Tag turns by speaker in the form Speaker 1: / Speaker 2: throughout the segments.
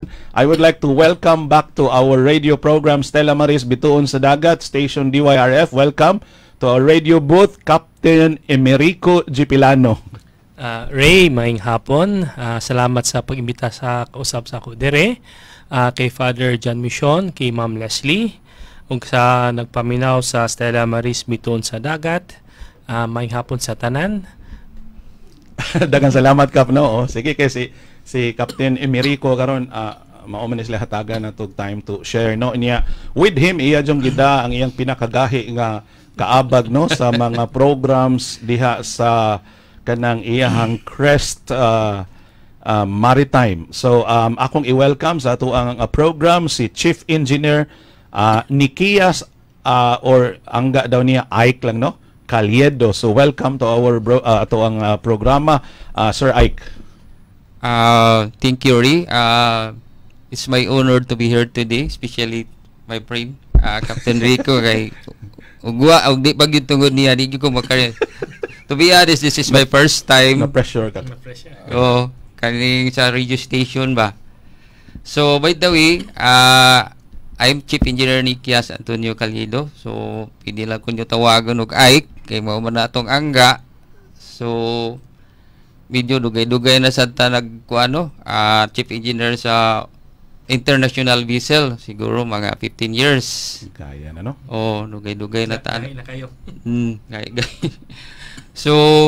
Speaker 1: I would like to welcome back to our radio program Stella BITOON SA DAGAT, station DYRF. Welcome to our radio booth, Captain Emerico Gipilano.
Speaker 2: Rey, maing hapon. Salamat sa pag-imbita sa kausap sa ako dire. Kay Father John Mission, kay Ma'am Lesley, ug sa nagpaminaw sa Stella BITOON SA DAGAT. Maing hapon sa tanan.
Speaker 1: Dagang salamat Kap, no? Sige kay si Captain Emerico karon mao man sila hatagan na tog time to share, no, niya with him iya jong gida ang iyang pinakagahi nga kaabag, no, sa mga programs diha sa kanang iyahang Crest Maritime. So akong i-welcome sa ato ang program si Chief Engineer Nikias or angga daw niya Ike lang, no, Caliedo. So welcome to our ato ang programa, Sir Ike.
Speaker 3: Thank you, Rey. It's my honor to be here today, especially my friend, Captain Rico. Kay ugwa og di bagyo tungod niya, di ko makare. To be honest, this is my first time.
Speaker 1: No pressure ka.
Speaker 2: No pressure.
Speaker 3: Oh, kaning sa radio station ba. So by the way, I'm Chief Engineer Nikias Antonio Caliedo. So pwede lang ko nyo tawagan og Ike kay mao man natong angga. So medyo dugay-dugay na sa nagkuano, Chief Engineer sa international vessel, siguro mga 15 years.
Speaker 1: Kaya na, no?
Speaker 3: Oh, dugay-dugay na taan.
Speaker 2: Na kayo.
Speaker 3: Gay. So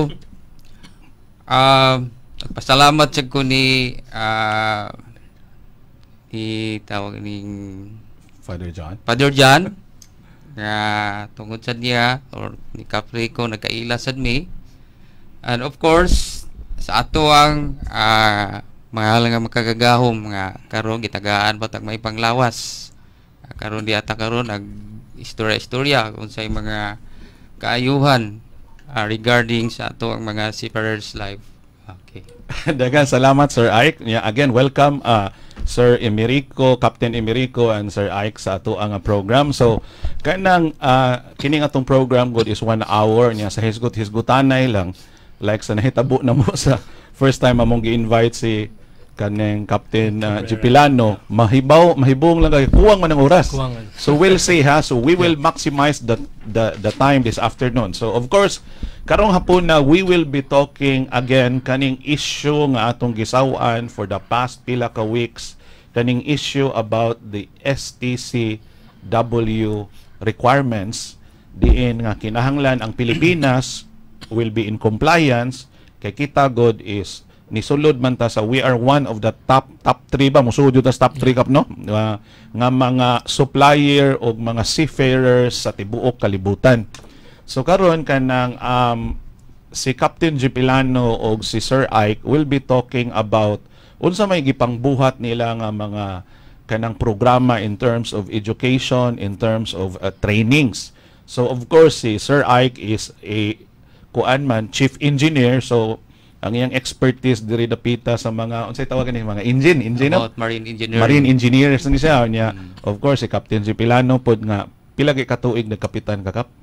Speaker 3: pasalamat sa ko ni tawag ning Father John na tungod sa niya or ni Capri ko nagkaila sad mi. And of course sa ato ang mahal nga makagagahom nga karon gitagaan patag may panglawas. Karon di ata karon nag istorya unsay mga kaayuhan regarding sa ato ang mga Seafarers life. Okay.
Speaker 1: Dagan salamat Sir Ike. Yeah, again welcome Sir Emerico, Captain Emerico and Sir Ike sa ato ang program. So kanang kining atong program good is 1 hour niya sa hisgutanay lang. Like sa nahitabo na mo sa first time among gi-invite si kaneng Captain Gipilano, mahibong lang kay kuwang man ang oras. So we'll see ha, so we will maximize the time this afternoon. So of course karong hapon na we will be talking again kaning issue nga atong gisawan for the past pila ka weeks, kaning issue about the STCW requirements diin nga kinahanglan ang Pilipinas will be in compliance kay kita god is nisulod man ta sa we are one of the top 3 ba musud ta top 3 kap, no, nga mga supplier og mga seafarers sa tibuok kalibutan. So karon kanang si Captain Gipilano og si Sir Ike will be talking about unsa may gipangbuhat nila nga mga kanang programa in terms of education, in terms of trainings. So of course si Sir Ike is a Chief Engineer, so ang iyang expertise diri dapita sa mga unsay tawagan ni mga engine
Speaker 3: about marine engineering.
Speaker 1: Marine engineers ni siya niya. Of course si Captain Gipilano pod nga pila kay katuig na kapitan ka Kap?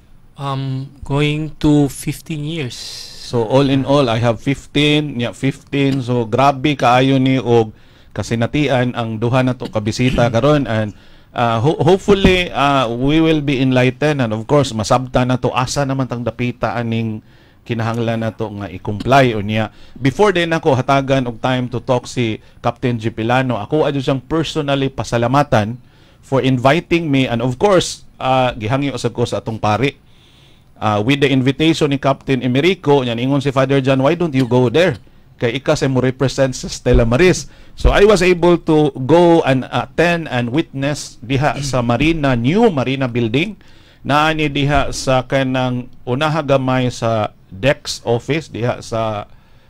Speaker 2: Going to 15 years.
Speaker 1: So all in all I have 15, so grabe kaayo ni og kasinatian ang duha na to kabisita karon and hopefully we will be enlightened and of course masabta na to asa naman tang dapita aning kinahanglan na to nga i-comply o niya. Before din ako hatagan og time to talk si Captain Gipilano, ako adyo siyang personally pasalamatan for inviting me and of course gihangyo usab ko sa atong pari with the invitation ni Captain Emerico niyan ingon si Father John, why don't you go there kay ika sa mo represent sa Stella Maris. So I was able to go and attend and witness diha sa Marina, new Marina building na ani diha sa kanang unaha gamay sa Dex office diha sa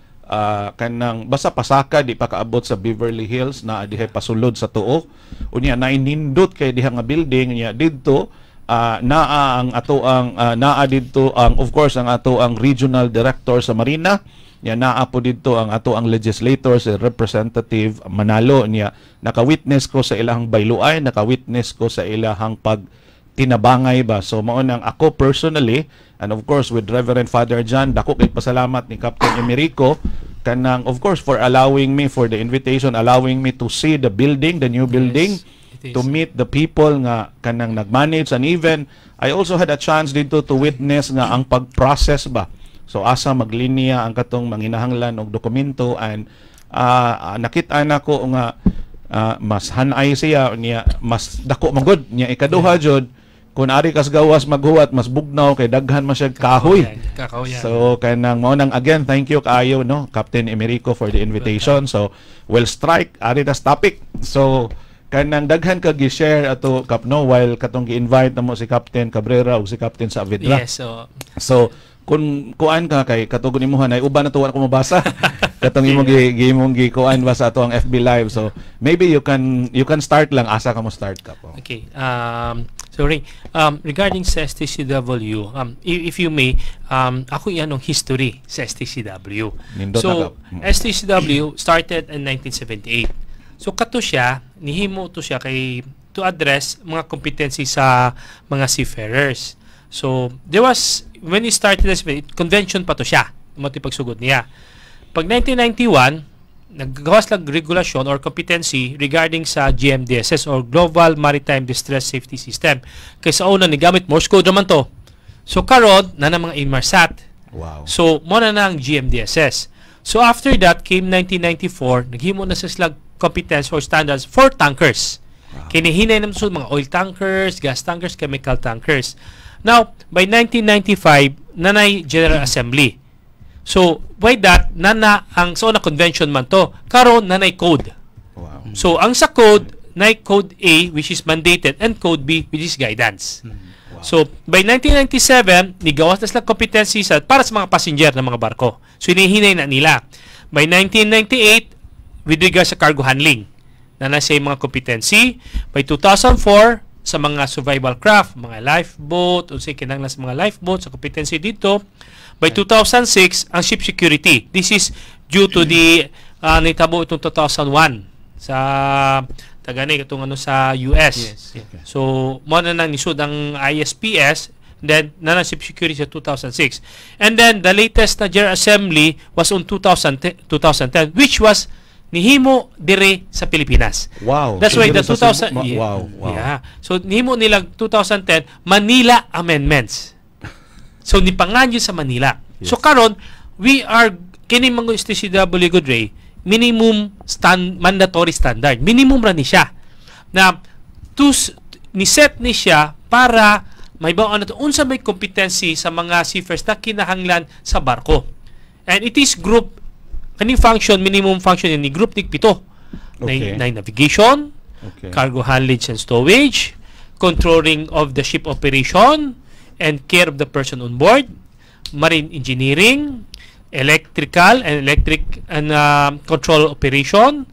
Speaker 1: kanang basta pasaka di pa kaabot sa Beverly Hills na diha pasulod sa tuo unya nainindot kay diha nga building niya didto naa ang ato ang naa didto ang of course ang ato ang regional director sa Marina niya, naa po didto ang ato ang legislator si Representative Manalo niya. Naka-witness ko sa ilahang bayluay, naka-witness ko sa ilahang tinabangay ba. So mao nang ako personally, and of course with Reverend Father John, dako kay pasalamat ni Captain Emerico kanang of course for allowing me, for the invitation, allowing me to see the building, the new building, to meet the people nga kanang nagmanage, and even I also had a chance dito to witness nga ang pag-process ba. So asa maglinya ang katong manginahanglan og dokumento, and nakita na ko nga mas hanay siya niya, mas dako magod niya ikaduha jud kung ari kas gawas maghuwat mas bugnaw kay daghan man siya kahoy. So kanang mao nang again thank you kaayo no Captain Emerico for the invitation. So we'll strike ari das topic. So kanang daghan ka gi-share ato kap no while katong gi-invite namo si Captain Cabrera ug si Captain Saavedra.
Speaker 2: Yes,
Speaker 1: so kung kuan ka kay katugon imuhan ay uban na tuwa ko mabasa katong imong kuan ba sa ato ang FB live. So maybe you can start lang asa ka mo start ka po.
Speaker 2: Okay. Sorry. Regarding sa STCW, if you may, ako ianong history sa STCW. So STCW started in 1978. So kato siya, nihimo to siya kay to address mga competency sa mga seafarers. So there was when he started this convention pa to siya, mo pagsugod niya. Pag 1991, naggawas lang regulasyon or competency regarding sa GMDSS or Global Maritime Distress Safety System. Kaysa una ni gamit Morse code naman to. So karon na mga Inmarsat.
Speaker 1: Wow.
Speaker 2: So mo na ang GMDSS. So after that came 1994, naghimo na sa sila competence or standards for tankers. Wow. Kinihinay naman sa mga oil tankers, gas tankers, chemical tankers. Now, by 1995, nanay General Assembly. So, by that, nana ang so na convention man to, karon nanay code.
Speaker 1: Wow.
Speaker 2: So, ang sa code, nay code A, which is mandated, and code B, which is guidance.
Speaker 1: Wow.
Speaker 2: So, by 1997, nigawas na sila competency para sa mga passenger ng mga barko. So, hinihinay na nila. By 1998, with regard sa cargo handling, nana siya mga competency. By 2004, sa mga survival craft, mga lifeboat, o say kinahanglan sa mga lifeboat, sa competency dito. By 2006, ang ship security. This is due to the nitabo itong 2001 sa tagani itong sa US.
Speaker 3: Yes. Okay.
Speaker 2: So, mo na nang nisud ang ISPS, then na ship security sa 2006. And then the latest na General Assembly was on 2010, which was nihimo dire sa Pilipinas.
Speaker 1: Wow.
Speaker 2: That's why the 2000
Speaker 1: wow.
Speaker 2: Yeah. So nihimo nila 2010 Manila Amendments. So nipanganyo sa Manila.
Speaker 1: Yes.
Speaker 2: So karon we are kini mga STCW good Rey, minimum mandatory standard. Minimum ra ni siya. Na ni set ni siya para may baon na unsa may competency sa mga seafarers na kinahanglan sa barko. And it is group kani function, minimum function ni group tig 7.
Speaker 1: Okay.
Speaker 2: Na navigation,
Speaker 1: Okay.
Speaker 2: cargo handling and stowage, controlling of the ship operation and care of the person on board, marine engineering, electrical and control operation,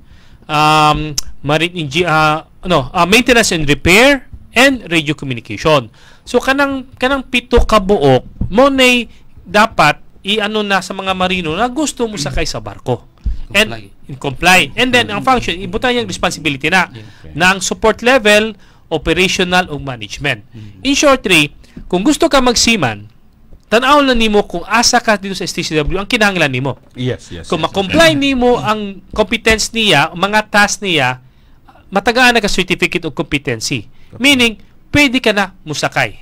Speaker 2: maintenance and repair, and radio communication. So kanang 7 ka buok mo nay dapat iano na sa mga marino na gusto mo sakay sa barko. Comply. And then ang function ibutan yung responsibility na ng support level, operational o management. In short, kung gusto ka magseaman, tanaw lang nimo kung asa ka dito sa STCW ang kinahanglan nimo.
Speaker 1: Yes.
Speaker 2: Kung ma-comply nimo ang competence niya, mga task niya, matagaan na ka certificate of competency. Meaning, pwede ka na musakay.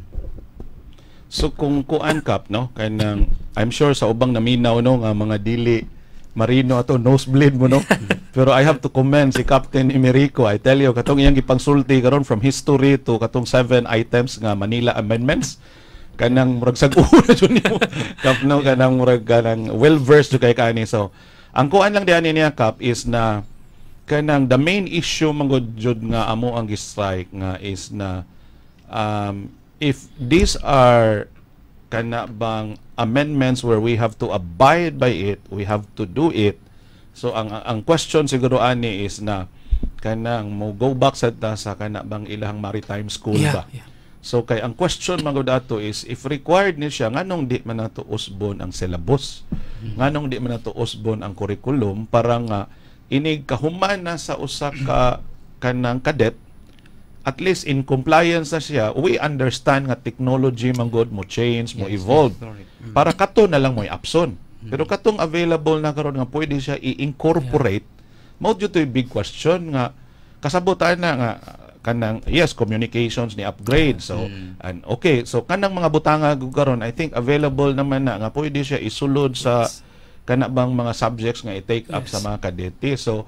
Speaker 1: So kung kuan kap no kanang I'm sure sa ubang naminaw no nga mga dili marino ato nosebleed mo no. Pero I have to commend si Captain Emerico. I tell you katong iyang gipangsulti karon from history to katong 7 items nga Manila Amendments. Kanang murag sag-una jud nimo. Kap no kanang murag kanang well versed kay kani. So ang kuan lang diani niya kap is na kanang the main issue manggod jud nga amo ang gi-strike nga is na if these are kana bang amendments where we have to abide by it, we have to do it. So ang question siguro ani is na kanang mo go back sa kana bang ilahang maritime school ba.
Speaker 2: Yeah.
Speaker 1: So kay ang question manggod ato is if required ni siya nganong di man nato usbon ang syllabus. Nganong di man nato usbon ang curriculum para nga inig kahuman na sa usa ka kanang cadet at least in compliance na siya, we understand nga technology man good mo change, mo evolve. Para kato na lang mo i-option. Pero katong available na karon nga pwede siya i-incorporate, mao jud to'y big question nga kasabutan na nga kanang yes communications ni upgrade so and okay so kanang mga butanga karon I think available naman na nga pwede siya isulod sa kana bang mga subjects nga i-take up sa mga kadete. So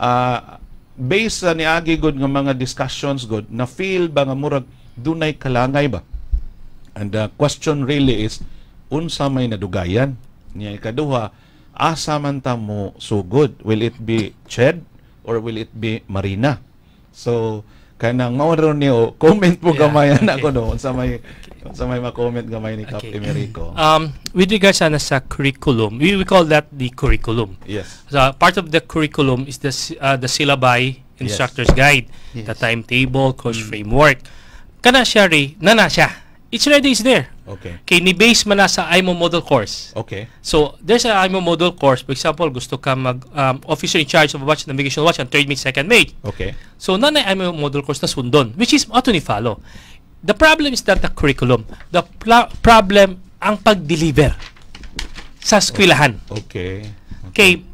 Speaker 1: based sa niagi good nga mga discussions good na feel ba nga murag dunay kalangay ba, and the question really is unsa may nadugayan niya. Ikaduha, asa man ta mo sugod, will it be CHED or will it be Marina? So kanang mao niyo comment po gamay na ko no unsa may ma-comment gamay ni Cap Emerico.
Speaker 2: With regards sa curriculum, we call that the curriculum.
Speaker 1: Yes.
Speaker 2: So part of the curriculum is the syllabi, instructor's guide, the timetable, course framework. Kana siya nana siya. It's already is there.
Speaker 1: Okay.
Speaker 2: Kay ni base man na sa IMO model course.
Speaker 1: Okay.
Speaker 2: So there's a IMO model course. For example, gusto ka mag officer in charge of a watch, navigation watch, and third mate, second mate.
Speaker 1: Okay.
Speaker 2: So nanay IMO model course na sundon, which is auto ni follow. The problem is not the curriculum. The problem ang pag-deliver sa eskwelahan.
Speaker 1: Okay.
Speaker 2: Okay.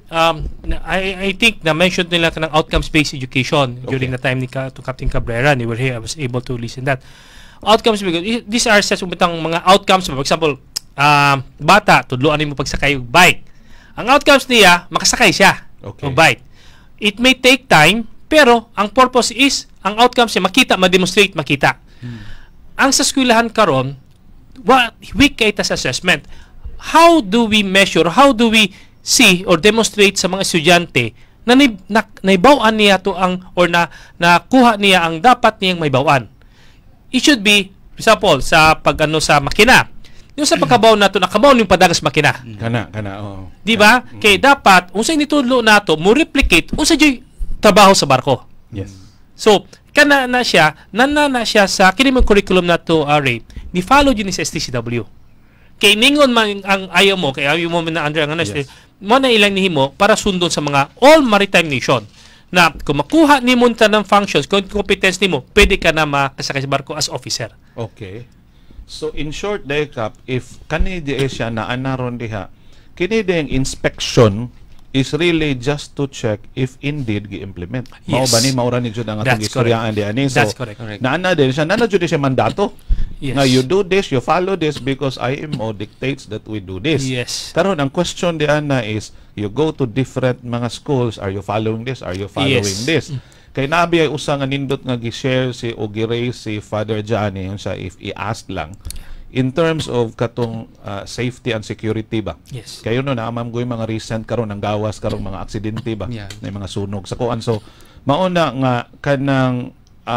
Speaker 2: I think na-mention nila ka ng outcomes-based education during the time ni to Captain Cabrera. They were here. I was able to listen that. Outcomes, because these are set umitang mga outcomes. For example, bata, tudloan mo pagsakay og bike. Ang outcomes niya, makasakay siya og bike. It may take time, pero ang purpose is, ang outcomes niya, makita, ma-demonstrate, makita. Ang sa eskwelahan karon, weak kay ta sa assessment. How do we measure, how do we see or demonstrate sa mga estudyante na naibawaan niya to ang, or nakuha niya ang dapat niyang may bawaan? It should be, for example, sa pag-ano sa makina. Yung sa pagkabaw nato, nakabaw yung padagas makina.
Speaker 1: Kana, oo.
Speaker 2: Di ba? Kaya dapat, unsay nitudlo nato, mo replicate, unsay joy trabaho sa barko.
Speaker 1: Yes.
Speaker 2: So, kana na siya sa kinimong curriculum nato, Ray, ni follow yun sa STCW. Kay ningon man ang ayaw mo mo na under ang mo na ilang nihimo para sundon sa mga all maritime nation. Na kung makuha ni mo ng functions, kung competence ni mo, pwede ka na makasakay sa barko as officer.
Speaker 1: Okay. So in short, Cap, if kanidi siya na anaron diha, kinidi ang inspection is really just to check if indeed gi-implement. Mao ba ni maura ni jud ang atong gistoryaan di ani. So
Speaker 2: that's correct.
Speaker 1: Naana din siya, nana jud siya mandato.
Speaker 2: Yes.
Speaker 1: Now you do this, you follow this because IMO dictates that we do this.
Speaker 2: Yes.
Speaker 1: Karon ang question di ana is you go to different mga schools, are you following this? Are you following this? Kay nabi ay usa nga nindot nga gi-share si o gi-raise si Father Johnny yung sa if i-ask lang in terms of katong safety and security ba.
Speaker 2: Yes.
Speaker 1: Kayo no naamam ko yung mga recent karon ng gawas karong mga aksidente ba na mga sunog sa kuan. So mauna nga kanang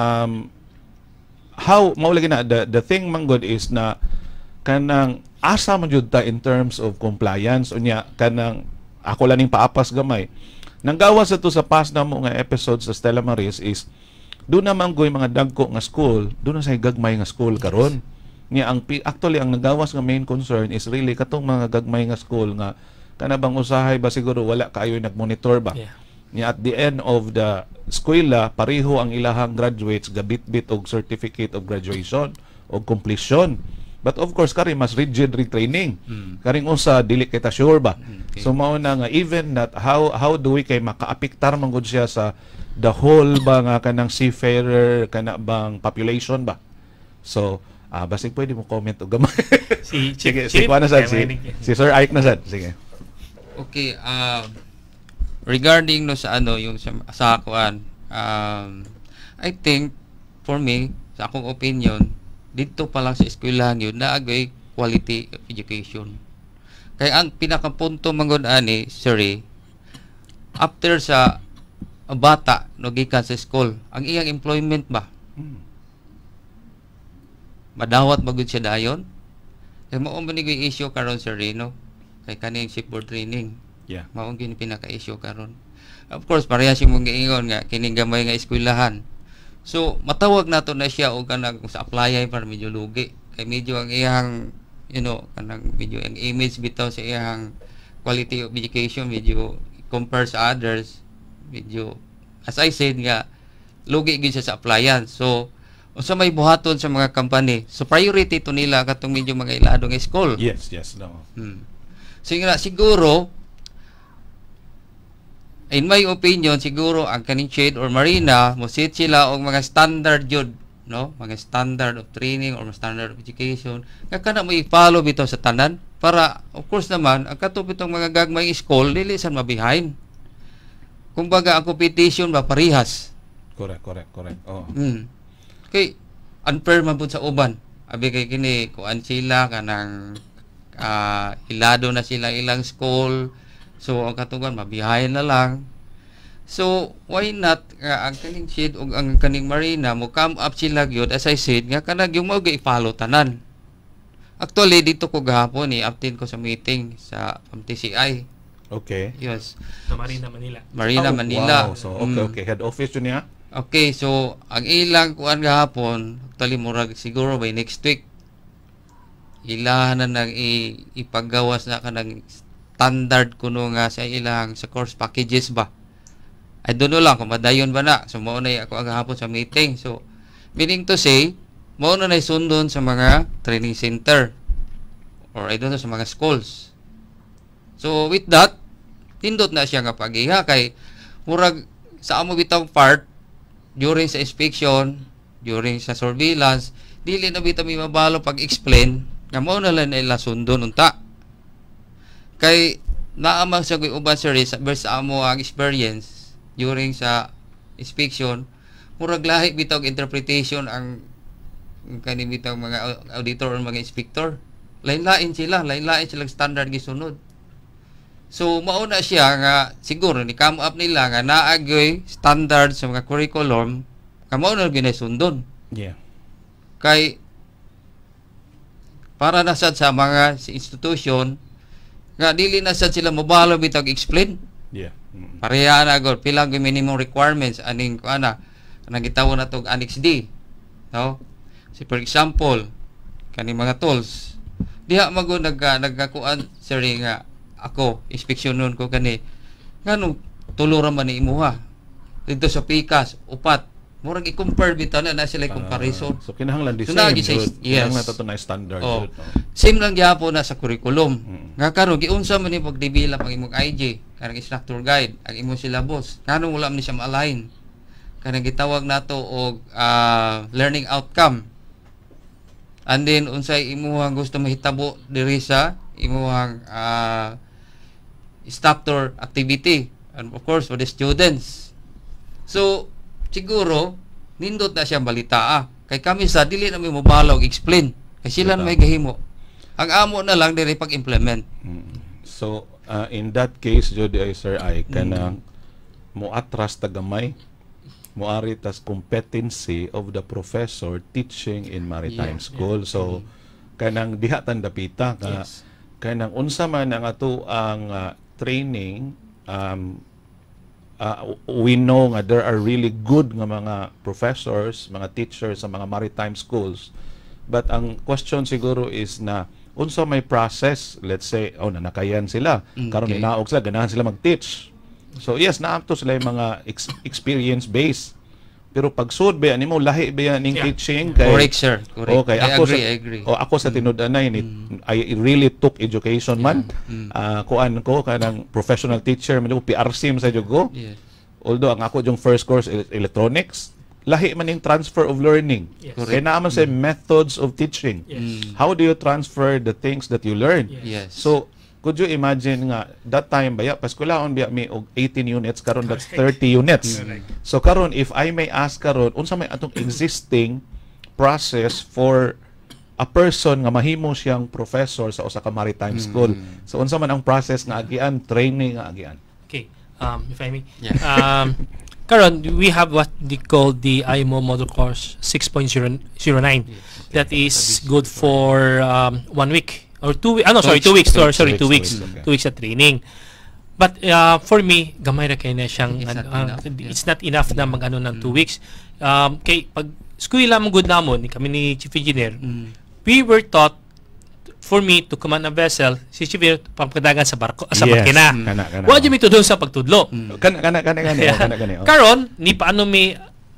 Speaker 1: how maulagi na the thing man good is na kanang asa man jud ta in terms of compliance unya kanang ako lang ning paapas gamay. Nanggawas sa to sa past na mo nga episode sa Stella Maris is doon naman goy mga dagko nga school, doon na say gagmay nga school karon. Niya ang actually ang nagawas nga main concern is really katong mga gagmay nga school nga kana bang usahay ba siguro wala kaayo nagmonitor ba. Niya at the end of the eskwela pareho ang ilahang graduates gabit-bit og certificate of graduation o completion. But of course kari mas rigid retraining. Karing usa dili kita sure ba. So mao na nga even that how do we kay makaapektar man gud siya sa the whole ba nga kanang seafarer kana bang population ba. So basig pwede mo comment og gamay. Sige, si kuan na sad si Sir Ike na sad. Sige.
Speaker 3: Okay, regarding no sa ano yung sa kuan, I think for me sa akong opinion dito pa lang sa eskwelahan yun naagay quality of education. Kaya ang pinakapunto manggod ani sir after sa bata no gikan sa school ang iyang employment ba madawat magud siya dayon kay mao man ni issue karon sir no kay kaning shipboard training mao gyud pinaka-issue karon. Of course pareha si mong giingon nga kining gamay nga eskwelahan. So matawag nato na siya og kanang sa applyan para medyo lugi kay medyo ang iyang kanang medyo ang image bitaw sa iyang quality of education medyo compare sa others medyo as I said nga lugi gyud siya sa appliance. So unsa may buhaton sa mga company, so priority to nila katong medyo mga ilado nga school.
Speaker 1: Yes, no.
Speaker 3: So nga siguro, in my opinion, siguro ang kaning shade or marina mo set sila og mga standard jud, no, mga standard of training or standard of education nga kana mo i-follow bitaw sa tanan para of course naman ang katupitong mga gagmay school dili sa mabihain. Kumbaga ang competition ba parihas.
Speaker 1: Correct. Oh.
Speaker 3: Kay unfair man pud sa uban. Abi kay kini kuan sila kanang ilado na sila ilang school. So ang katugan mabihayan na lang. So why not ang kaning shade ug ang kaning marina mo come up sila gyud as I said nga kanang yung mao i-follow tanan. Actually dito ko gahapon attend ko sa meeting sa MTCI.
Speaker 1: Okay.
Speaker 3: Yes.
Speaker 2: Sa Marina Manila.
Speaker 3: Manila.
Speaker 1: Wow. So okay, head office yun niya.
Speaker 3: Okay, so ang ilang kuan gahapon, actually murag siguro by next week ilahan na nang ipagawas na kanang standard kuno nga sa ilang sa course packages ba. I don't know lang kung madayon ba na. So mao na ako gahapon sa meeting. So meaning to say, mao na sundon sa mga training center or I don't know sa mga schools. So with that, tindot na siya nga pagiha kay murag sa amo bitang part during sa inspection, during sa surveillance, dili na bitaw mi mabalo pag-explain nga mao na lang nila sundon unta. Kay naamang sa uban series versus amo ang experience during sa inspection, murag lahi bitaw interpretation ang kani bitaw mga auditor o mga inspector. Lain-lain silang standard gisunod. So mao na siya nga siguro ni come up nila nga naagyoy standard sa mga curriculum nga mao na ginasundon.
Speaker 1: Yeah.
Speaker 3: Kay para na sad sa mga institution nga dili na sad sila mobalo bitag explain.
Speaker 1: Yeah.
Speaker 3: Pareha na gud pila gyud minimum requirements aning kuana kanang gitawon natog Annex D. No? So for example, kani mga tools diha magud nagkakuan sir nga ako, inspeksyonon ko kani. Ngano tulo ra man ni imuha. Dito sa pikas, upat. Murag i-compare bitaw na sila comparison.
Speaker 1: So kinahanglan di
Speaker 3: So,
Speaker 1: same.
Speaker 3: yes.
Speaker 1: Kinahanglan to na standard.
Speaker 3: Oh. Same lang gyapon na sa curriculum. Nga karon giunsa man ni pag-develop ang imong IG, kanang instructor guide, ang imong syllabus. Ngano wala man ni siya ma-align. Kanang gitawag nato og learning outcome. And then unsay imuhang gusto mahitabo diri sa imuhang instructor activity and of course for the students. So siguro nindot na siyang balita kay kami sa dili na may mobalaw explain kay sila na may gahimo ang amo na lang diri pag-implement.
Speaker 1: So in that case jud sir ay kanang moatras tagamay moari tas competency of the professor teaching in maritime school. So kanang diha tan dapita ka kanang unsa man ang ato ang training, we know nga there are really good nga mga professors, mga teachers sa mga maritime schools. But ang question siguro is na unsa may process, let's say nanakayan sila karon hinaog sila ganahan sila mag-teach. So yes, naamto sila yung mga experience based. Pero pag sud ba nimo lahi ba ning teaching kay
Speaker 3: correct sir, correct.
Speaker 1: Okay,
Speaker 3: I agree.
Speaker 1: Ako sa tinud-anay ni I really took education man. Kuan ko kanang professional teacher man ko PRC sa jud ko. Although ang ako yung first course electronics, lahi man ning transfer of learning. Kaya naaman sa methods of teaching. How do you transfer the things that you learn? So could you imagine nga that time baya paskulaon biya mi og 18 units karon that's 30 units. So karon if I may ask karon unsa may atong existing process for a person nga mahimo siyang professor sa usa ka maritime school. So unsa man ang process nga agian training nga agian?
Speaker 2: Okay. If I may. Karon we have what they call the IMO model course 6.09. That is good for 1 week. Or 2 weeks. 2 weeks. Sorry, 2 weeks. 2 weeks at training. But for me, gamay ra kay na siyang it's not enough na mag-ano ng 2 weeks. Kay pag eskwela mo good namon kami ni Chief Engineer, we were taught for me to command a vessel, si Chief Engineer pagkadagan sa barko sa makina. Wa jud mi tudon sa pagtudlo.
Speaker 1: Kana.
Speaker 2: Karon ni paano mi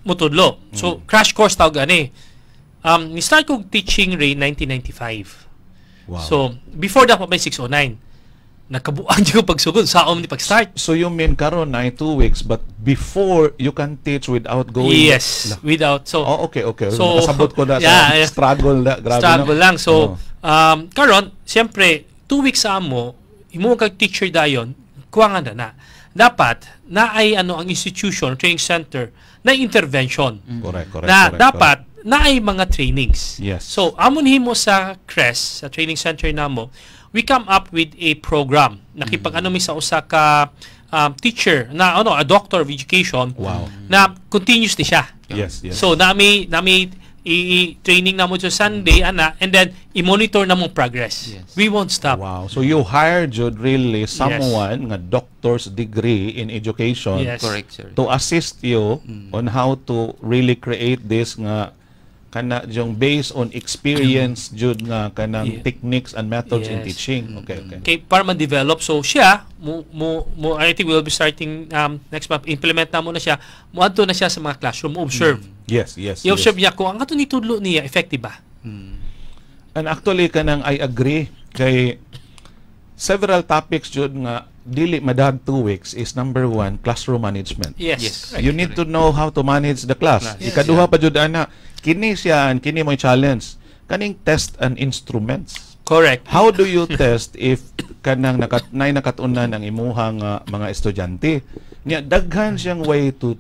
Speaker 2: mutudlo. So crash course tawag ani. Ni-start ko teaching Rey 1995.
Speaker 1: Wow.
Speaker 2: So before that pa may 609. Nakabuan ko pagsugod sa ni pag-start.
Speaker 1: So you mean karon na 2 weeks but before you can teach without going?
Speaker 2: Yes, without. So
Speaker 1: okay.
Speaker 2: So
Speaker 1: nasabot ko na
Speaker 2: yeah,
Speaker 1: struggle na, grabe
Speaker 2: struggle
Speaker 1: no?
Speaker 2: lang. So karon siyempre 2 weeks sa amo imo kag teacher dayon kuwangan na. Dapat na ay ang institution, training center na intervention.
Speaker 1: Correct.
Speaker 2: Dapat na ay mga trainings.
Speaker 1: Yes.
Speaker 2: So amon himo sa CRES, sa training center namo, we come up with a program. Nakipag-ano mi sa usa ka teacher na a doctor of education.
Speaker 1: Wow.
Speaker 2: Na continuously siya.
Speaker 1: Yes.
Speaker 2: So nami i-training na mo sa Sunday and then i-monitor na mo progress.
Speaker 3: Yes.
Speaker 2: We won't stop.
Speaker 1: Wow. So you hired really someone nga doctor's degree in education
Speaker 2: Yes.
Speaker 3: Correct, sir.
Speaker 1: to assist you on how to really create this nga kana yung based on experience jud nga kanang techniques and methods in
Speaker 2: Yes.
Speaker 1: teaching. Okay.
Speaker 2: Okay, para ma-develop. So siya, I think we'll be starting next month, implement na mo na siya, muadto na siya sa mga classroom, observe.
Speaker 1: Yes.
Speaker 2: I-observe niya kung ang ato ni tudlo niya, effective ba?
Speaker 1: And actually kanang I agree kay several topics jud nga dili madag 2 weeks is number 1 classroom management.
Speaker 2: Yes.
Speaker 1: You need to know how to manage the class. Ikaduha pa jud ana kini mo challenge kaning test and instruments.
Speaker 2: Correct.
Speaker 1: How do you test if kanang nakatunan ang imuhang mga estudyante? Nya daghan siyang way to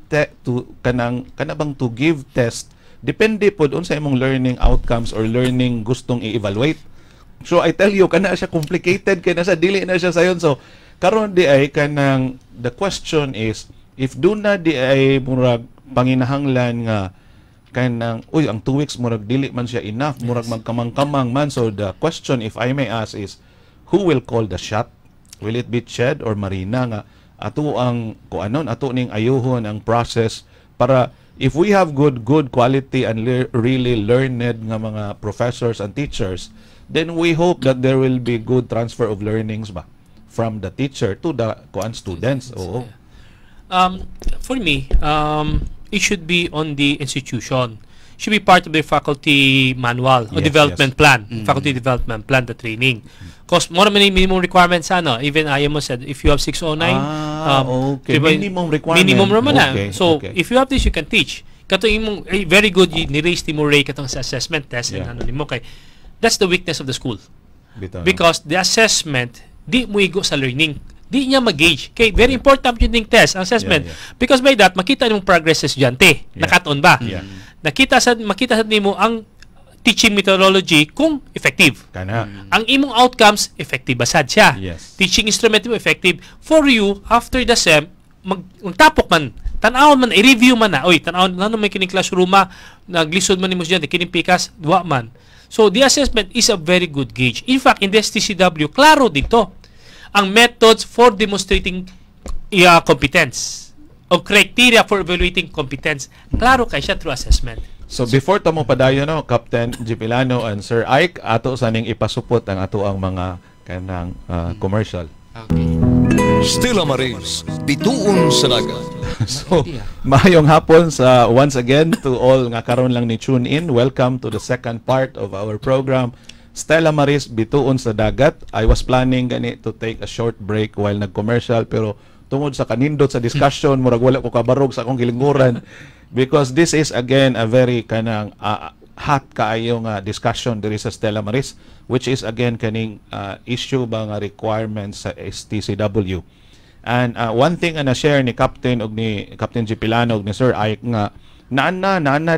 Speaker 1: kanabang to give test depende pod unsa imong learning outcomes or learning gustong i-evaluate. So I tell you kana siya complicated kay nasa dili na siya sayon. So karon di ay kanang the question is if do na di ay murag panginahanglan nga kanang ang 2 weeks murag dili man siya enough, murag magkamang-kamang man. So the question if I may ask is who will call the shot? Will it be Ched or Marina nga ato ang kuanon ato ning ayuhon ang process para if we have good quality and really learned nga mga professors and teachers, then we hope that there will be good transfer of learnings ba from the teacher to the students.
Speaker 2: For me, it should be on the institution. Should be part of the faculty manual or development plan, faculty development plan, the training. Because more many minimum requirements, even IMO said, if you have 609,
Speaker 1: minimum requirement.
Speaker 2: Minimum naman na.
Speaker 1: Okay.
Speaker 2: So, if you have this, you can teach. Kato imong, very good, ni-raise ni mo Rey katong sa assessment test, and ano nimo kay, that's the weakness of the school. Because the assessment, di mo igo sa learning. Di niya mag-gauge. Okay, very important yung test, ang assessment. Because by that, makita nimong progress sa estudyante. Nakaton ba? Makita sa nimo ang teaching methodology kung effective. Ang imong outcomes, effective ba sad siya? Teaching instrument mo effective. For you, after the SEM, magtapok man, tanawon man, i-review man na, tanawon na may kining classroom naglisod man nimo estudyante, kining pikas, duwa man. So, the assessment is a very good gauge. In fact, in the STCW, klaro dito ang methods for demonstrating competence o criteria for evaluating competence. Klaro kay siya through assessment.
Speaker 1: So before tamo padayon Captain Gipilano and Sir Ike, ato saning ipasupot ang ato ang mga kanang commercial.
Speaker 3: Okay.
Speaker 4: Stella Maris, Bituon sa Dagat.
Speaker 1: So maayong hapon sa once again to all nga karon lang ni tune in. Welcome to the second part of our program. Stella Maris, Bituon sa Dagat. I was planning gani to take a short break while nag-commercial pero tungod sa kanindot sa discussion murag wala ko kabarog sa akong gilinguran because this is again a very kanang hot kaayo nga discussion diri sa Stella Maris which is again kaning issue ba nga requirements sa STCW. And one thing na share ni Captain og ni Captain Gipilano og ni Sir Ike nga nana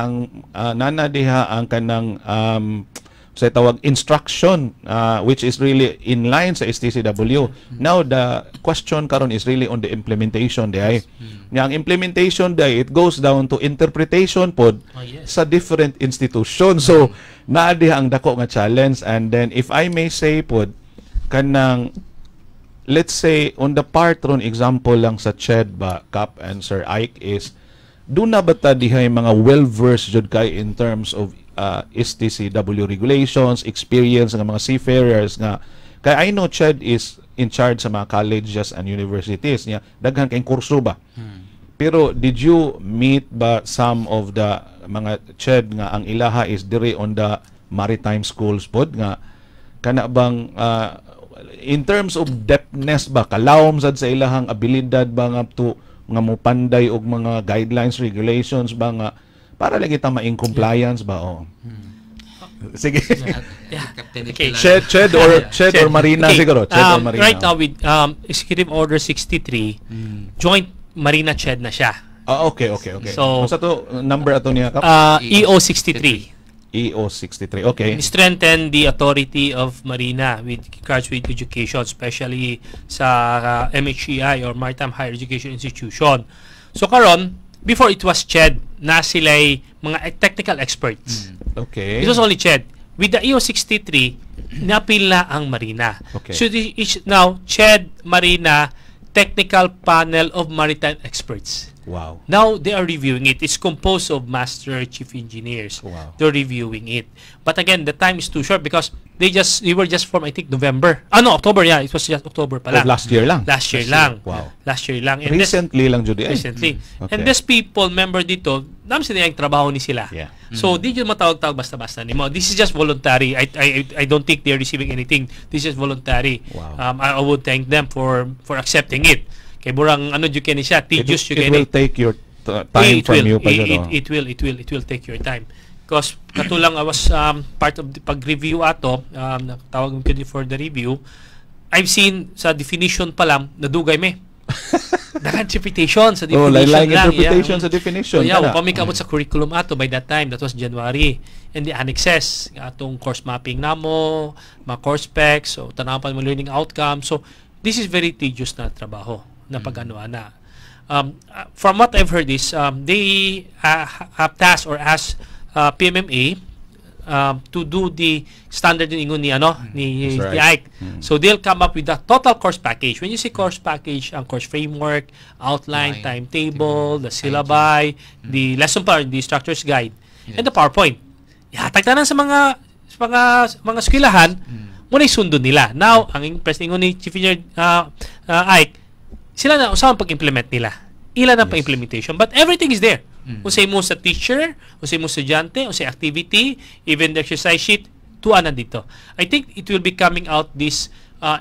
Speaker 1: diha ang kanang sa tawag instruction which is really in line sa STCW. Now the question karon is really on the implementation day. Yang implementation day it goes down to interpretation pod sa different institutions. So naa diha ang dako nga challenge. And then if I may say pod kanang let's say on the part ron example lang sa Ched ba Cap and Sir Ike is do na ba ta diha mga well-versed jud kay in terms of STCW regulations, experience ng mga seafarers nga kay I know Ched is in charge sa mga colleges and universities niya daghan kay kurso ba. Pero did you meet ba some of the mga ched nga ang ilaha is diri on the maritime schools pod nga kana bang in terms of depthness ba kalawom sad sa ilahang abilidad ba nga to nga mopanday og mga guidelines regulations ba nga para lagi ta ma-in compliance ba sige.
Speaker 2: Okay.
Speaker 1: Ched or Marina siguro. Ched or Marina.
Speaker 2: Right now with Executive Order 63, joint Marina Ched na siya.
Speaker 1: Okay.
Speaker 2: So,
Speaker 1: sa to number ato niya kap?
Speaker 2: EO 63.
Speaker 1: EO 63. Okay.
Speaker 2: Strengthen the authority of Marina with regards with education, especially sa MHEI or Maritime Higher Education Institution. So karon, before it was CHED, na sila'y mga technical experts.
Speaker 1: Okay.
Speaker 2: It was only CHED. With the EO 63, napil na ang Marina.
Speaker 1: Okay.
Speaker 2: So now, CHED, Marina, Technical Panel of Maritime Experts.
Speaker 1: Wow.
Speaker 2: Now they are reviewing it. It's composed of master chief engineers.
Speaker 1: Wow.
Speaker 2: They're reviewing it. But again, the time is too short because they were just formed, I think, November. No, October. Yeah, it was just October pala.
Speaker 1: Last year lang.
Speaker 2: Last year lang.
Speaker 1: Wow.
Speaker 2: Last year lang. And
Speaker 1: Recently lang Judy.
Speaker 2: recently.
Speaker 1: Okay.
Speaker 2: And these people, member dito, namin sila yung trabaho ni sila.
Speaker 1: Yeah.
Speaker 2: So, di yun matawag-tawag basta-basta ni mo. This is just voluntary. I don't think they're receiving anything. This is voluntary.
Speaker 1: Wow.
Speaker 2: I would thank them for accepting it. Kay burang ano you can siya, tedious you
Speaker 1: It
Speaker 2: can.
Speaker 1: will take your time from you pa dyan.
Speaker 2: It will take your time. Because katulang I was part of the pag-review ato, tawag ko for the review. I've seen sa definition pa lang nadugay me. Naka-interpretation sa definition
Speaker 1: lang.
Speaker 2: Interpretation
Speaker 1: sa definition.
Speaker 2: So yeah, pamikabot sa curriculum ato by that time, that was January. And the annexes, atong course mapping namo, mga course specs, so tanaw pa mo learning outcome. So this is very tedious na trabaho na pag-ano-ana. From what I've heard is they have tasked or asked PMMA to do the standard ingon ni ni Ike. So they'll come up with the total course package. When you say course package, ang course framework, outline, timetable, the syllabi, the lesson plan, the structures guide, and the PowerPoint. Ihatag na sa mga eskwelahan muna isundo nila. Now, ang impress ingon ni Chief Engineer Ike, sila na usapang pag-implement nila. Ilan ang pa-implementation. But everything is there. Usay mo sa teacher, usay mo sa estudyante, usay activity, even the exercise sheet, tuan na dito. I think it will be coming out this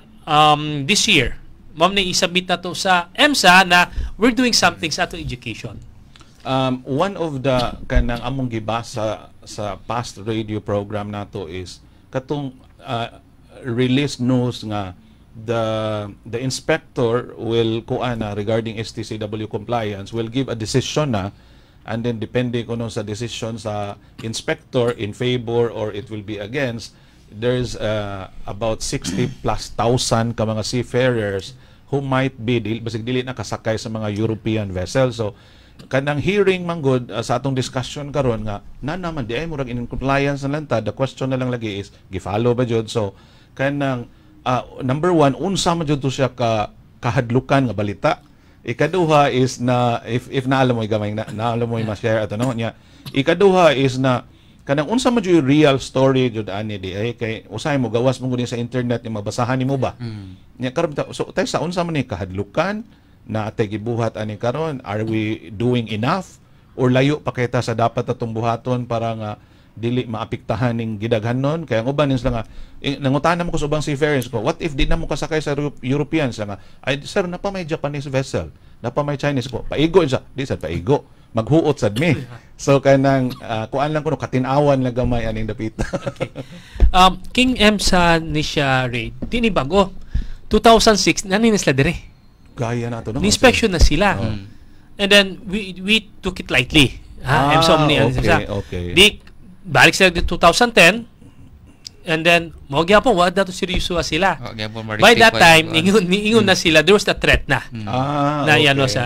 Speaker 2: year. Ma'am, na-isubmit na to sa EMSA na we're doing something sa ato education.
Speaker 1: One of the kanang among gibasa sa past radio program nato is katong release news nga the inspector will kuana regarding STCW compliance will give a decision na, and then depending kuno sa decision sa inspector in favor or it will be against, there's about 60 plus thousand ka mga seafarers who might be basig dili na kasakay sa mga European vessels. So kanang hearing manggod sa atong discussion karon nga na naman di ay murag in compliance na lang ta, the question na lang lagi is gi-follow ba jud. So kanang number one, unsa man jud to siya kahadlukan nga balita. Ikaduha is na if naalam mo gamay na alam mo ma-share ato no nya. Ikaduha is na kanang unsa man jud real story jud ani di ay kay usay mo gawas mo gud sa internet ni mabasahan nimo ba. Nya karon so tay sa unsa man ni kahadlukan na atay gibuhat ani karon, are we doing enough or layo pa kita sa dapat atong buhaton para nga dili maapektahan ning gidaghanon. Kaya ang uban nila nga nangutanan mo ko sa ubang seafarers ko, what if di na mo kasakay sa Europeans nga ay sir na pa may Japanese vessel, na pa may Chinese ko, paigo sa di sad paigo maghuot sad mi. So kanang kuan lang kuno katinawan lang gamay aning dapita.
Speaker 2: Okay. King EMSA ni siya raid dini bago 2006 nani sila dire
Speaker 1: gaya na to no,
Speaker 2: inspection na sila. And then we took it lightly. EMSA ni
Speaker 1: okay.
Speaker 2: Di balik sila dito 2010, and then mao gyapon wa dato seryoso sila. By that time ingon na sila, there was the threat na na okay. Sa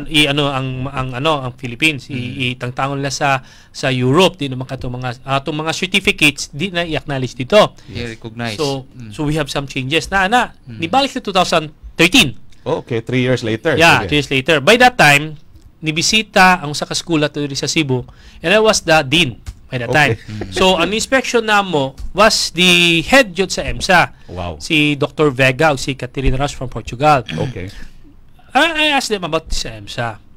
Speaker 2: ang Philippines itangtangon nila sa Europe di naman katong mga certificates di na i-acknowledge dito.
Speaker 3: I-recognize.
Speaker 2: So we have some changes na nibalik sa 2013.
Speaker 1: Okay, 3 years later.
Speaker 2: Yeah, 3 years later. By that time nibisita ang usa ka school ato diri sa Cebu, and I was the dean by that time. So, ang inspection namo was the head jud sa EMSA.
Speaker 1: Wow.
Speaker 2: Si Dr. Vega o si Catherine Ross from Portugal.
Speaker 1: Okay.
Speaker 2: I asked them about this EMSA.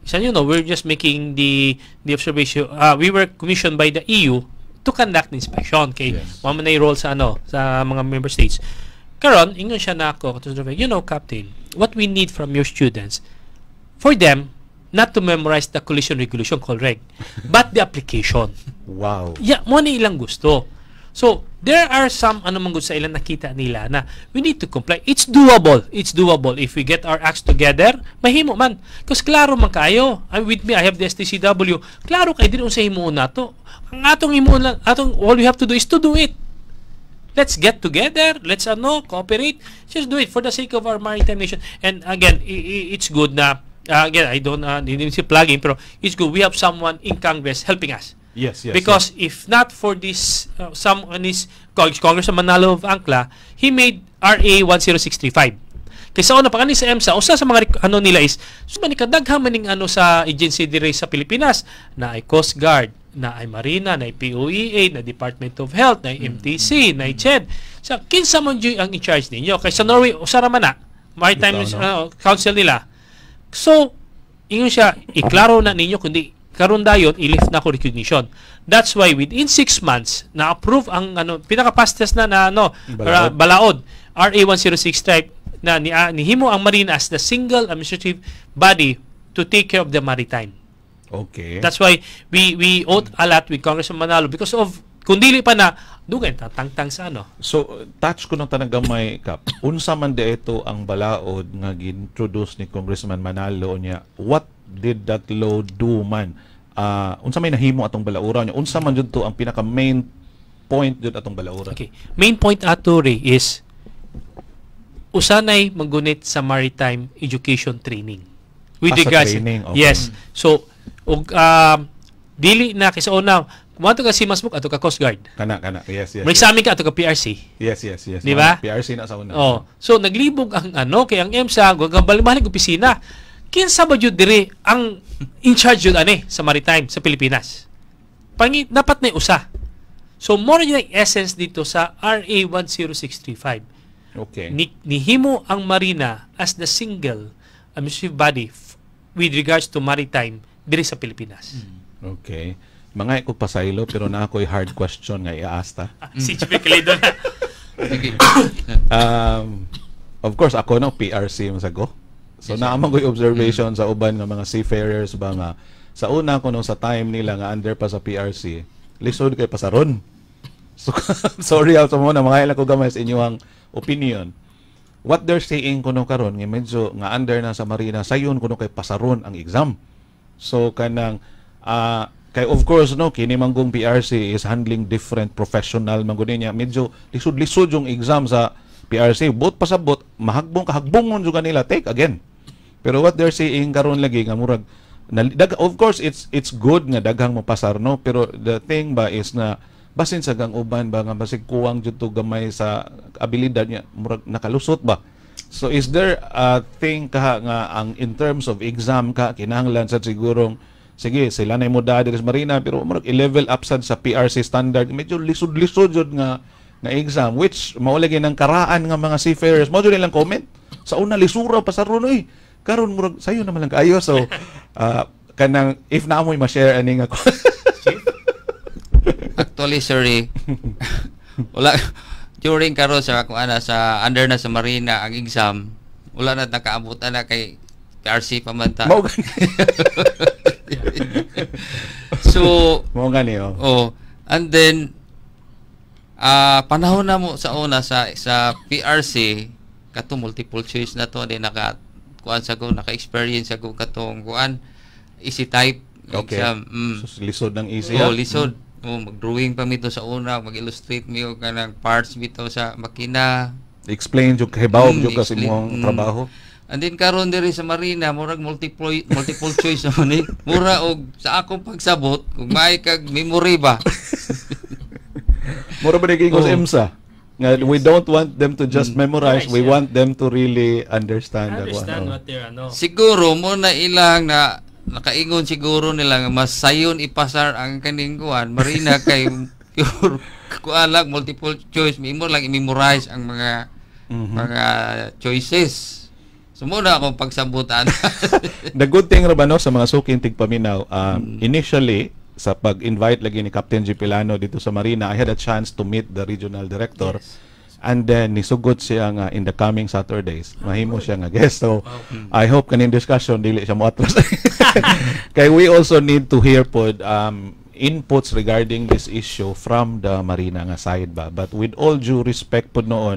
Speaker 2: So, we're just making the observation. We were commissioned by the EU to conduct the inspection. Okay, mamanay role sa sa mga member states. Karon, ingon siya na ako, Captain, what we need from your students, for them, not to memorize the collision regulation, correct, but the application.
Speaker 1: Wow.
Speaker 2: Yeah, mo na ilang gusto. So, there are some man sa ilang nakita nila na we need to comply. It's doable. It's doable. If we get our acts together, mahimo man. Because klaro man kayo. With me, I have the STCW. Klaro kayo din sa himuon na to. Ang atong himuon lang, all we have to do is to do it. Let's get together. Let's cooperate. Just do it for the sake of our maritime nation. And again, it's good na, again, I don't need to plugging, pero it's good. We have someone in Congress helping us.
Speaker 1: Yes.
Speaker 2: Because if not for this, Congressman Manalo of Angla, he made RA 10635. Kaysa una pa sa EMSA, usa sa mga nila is, kadaghan maning sa agency dire sa Pilipinas, na ay Coast Guard, na ay Marina, na ay POEA, na Department of Health, na ay MTC, na ay CHED. So, kinsa man dyan ang in-charge ninyo. Kaysa Norway, usa ra man na, Maritime Council nila. So, ingon siya, iklaro na ninyo, kundi karon dayon i-lift na ko recognition. That's why within 6 months na-approve ang pinaka-fastest na balaod RA 106 na nihimo ang Marina as the single administrative body to take care of the maritime.
Speaker 1: Okay.
Speaker 2: That's why we owe a lot with Congressman Manalo because of kung dili pa na dugay tatangtang sa
Speaker 1: So touch ko ng tanang gamay, Kap. Unsa man di ito ang balaod nga gi-introduce ni Congressman Manalo niya? What did that law do man? Unsa may nahimo atong balaura niya? Unsa man jud to ang pinaka main point jud atong balaura?
Speaker 2: Okay. Main point ato Rey is usanay maggunit sa maritime education training. With regards
Speaker 1: training, okay.
Speaker 2: Yes. So dili na kisa una kumato ka si Masmuk ato ka Coast Guard.
Speaker 1: Kana. Yes.
Speaker 2: Mag-examine ka ato ka PRC.
Speaker 1: Yes.
Speaker 2: Di ba?
Speaker 1: PRC na sa una.
Speaker 2: Oh. So naglibog ang kay ang EMSA gagambalik opisina. Kinsa ba jud diri ang in charge jud sa maritime sa Pilipinas? Dapat na usa. So more yung essence dito sa RA 10635.
Speaker 1: Okay.
Speaker 2: Nihimo ang Marina as the single administrative body with regards to maritime diri sa Pilipinas.
Speaker 1: Okay. Mga ko pasaylo pero na ako'y hard question nga iaasta.
Speaker 2: Si Chief Kalido na.
Speaker 1: Of course ako PRC masago. So naamang ko'y observation sa uban nga mga seafarers ba nga sa una ko sa time nila nga under pa sa PRC, lisod kay pasaron. So sorry sa mo na mga ilang ko gamay sa inyong opinion. What they're saying kuno karon nga medyo nga under na sa Marina sayon kuno kay pasaron ang exam. So kanang kay of course kini manggong PRC is handling different professional mangguni niya medyo lisod-lisod yung exam sa PRC bot pasabot kahagbongon jud kanila take again. Pero what they're saying karon lagi nga murag of course it's good nga daghang mapasar pero the thing ba is na basin sa gang uban ba nga basig kuwang jud to gamay sa abilidad niya murag nakalusot ba. So is there a thing nga ang in terms of exam kinahanglan sa sigurong sige, sila na mo dadi sa Marina pero murag i-level up sad sa PRC standard medyo lisod-lisod jud nga exam which maulagi ng karaan nga mga seafarers mo jud nilang comment sa una lisura pasaron karon murag sayo naman lang kaayo so kanang if na mo'y ma-share ani nga
Speaker 3: actually sorry wala during karon sa sa under na sa Marina ang exam wala na nakaabot na kay PRC pamanta. So
Speaker 1: mo gani
Speaker 3: and then panahon na mo sa una sa PRC kato multiple choice na to din naka-experience ako katong easy type exam.
Speaker 1: So lisod ng easy.
Speaker 3: Lisod. Mag-drawing pa mito sa una, mag-illustrate mi og kanang parts mito sa makina.
Speaker 1: Explain jud hibaw jud kasi imong trabaho.
Speaker 3: And then karon diri sa Marina murag multiple choice naman mura og sa akong pagsabot kung may kag memory ba.
Speaker 1: Mura ba naging EMSA? We don't want them to just memorize, we want them to really understand
Speaker 2: what they're
Speaker 3: Siguro mo na ilang na nakaingon siguro nila nga mas sayon ipasar ang kaning Marina kay kualag multiple choice mo lang i-memorize ang mga choices. So Sumuna akong pagsambutan.
Speaker 1: The good thing ra ba no sa mga suking tigpaminaw, initially sa pag-invite lagi ni Captain G. Pilano dito sa Marina, I had a chance to meet the regional director. And then nisugot siya nga in the coming Saturdays. Mahimo siya nga guest. So I hope kaning discussion dili siya moatras. Kay we also need to hear pod inputs regarding this issue from the Marina nga side ba. But with all due respect pod noon,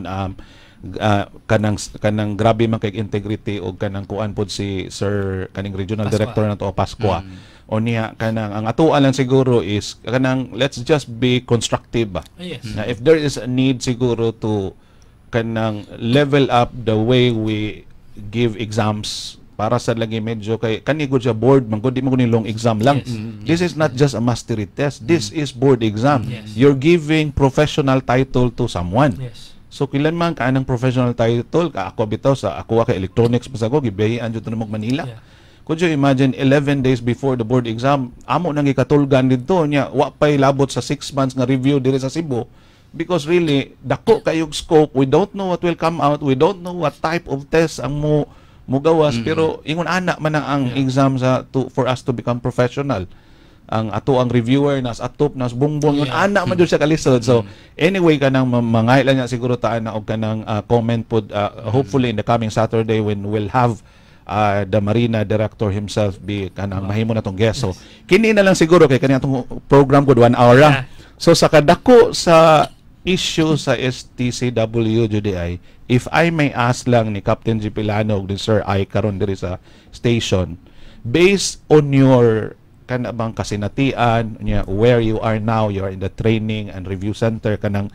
Speaker 1: kanang grabe man kay integrity o kanang kuan pod si Sir kaning regional director nato Pascua. O niya kanang ang atuan lang siguro is kanang let's just be constructive ba. Na if there is a need siguro to kanang level up the way we give exams para sa lagi medyo kay kanigod siya board man di mo ni long exam lang. This is not just a mastery test. This is board exam. You're giving professional title to someone. So kilan man ka anang professional title ka ako bitaw sa ako ka electronics pa sa ko gibahian jud mo Manila. Could you imagine 11 days before the board exam, amo nang gikatulgan dito niya, wa pay labot sa 6 months nga review diri sa Cebu. Because really, dako kayog scope, we don't know what will come out, we don't know what type of test ang mo gawas, pero ingon ana man ang exam for us to become professional. Ang ato ang reviewer nas atop nas bungbong yun ana man jud siya kalisod. So anyway kanang mangailan niya siguro taan na og kanang comment pod hopefully in the coming Saturday when we'll have the Marina director himself be kanang mahimo na tong guest. So kini na lang siguro kay kani atong program ko 1 hour ra. So sa kadako sa issue sa STCW JDI, if I may ask lang ni Captain G. Pilano ug ni Sir I karon diri sa station, based on your kanabang kasinatian where you are now, you are in the training and review center kanang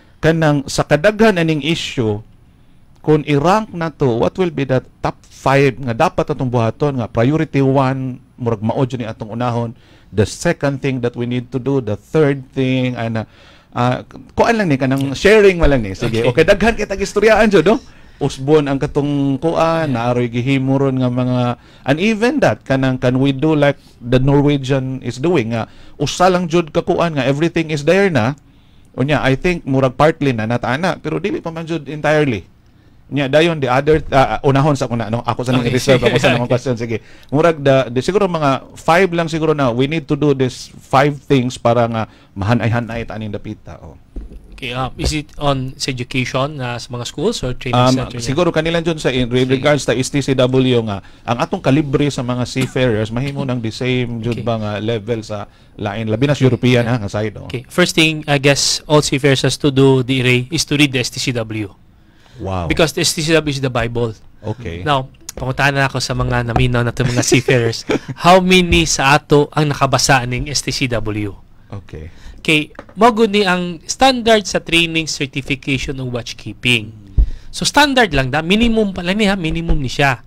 Speaker 1: sa kadaghan aning issue, kung i-rank na to, what will be the top 5 nga dapat atong buhaton nga priority 1 murag mao jud ni atong unahon, the second thing that we need to do, the third thing and kuan lang ni kanang sharing man lang ni. Sige, okay daghan kay tag-istoryaan jud no. Usbon ang katong kuan, naaroy gihimo ron nga mga and even that can we do like the Norwegian is doing nga usa lang jud ka kuan nga everything is there na. Unya I think murag partly na natana pero dili pa man jud entirely. Nya dayon the other unahon sa kuna no ako sa nang reserve ako sa nang question. Sige murag the siguro mga 5 lang siguro na we need to do this 5 things para nga mahanay-hanay ta aning dapita.
Speaker 2: Okay, is it on education sa mga schools or training center?
Speaker 1: Siguro kanilang dyan sa in regards sa STCW nga ang atong kalibre sa mga seafarers mahimo nang the same jud ba nga level sa lain labi na sa European nga side.
Speaker 2: Okay, first thing I guess all seafarers has to do is to read the STCW.
Speaker 1: Wow.
Speaker 2: Because the STCW is the Bible.
Speaker 1: Okay.
Speaker 2: Now, panguntahan na ako sa mga naminaw natin mga seafarers. How many sa ato ang nakabasa ning STCW?
Speaker 1: Okay.
Speaker 2: Okay, magud ni ang standard sa training certification ng watchkeeping. So standard lang da, minimum pala niya, minimum ni siya.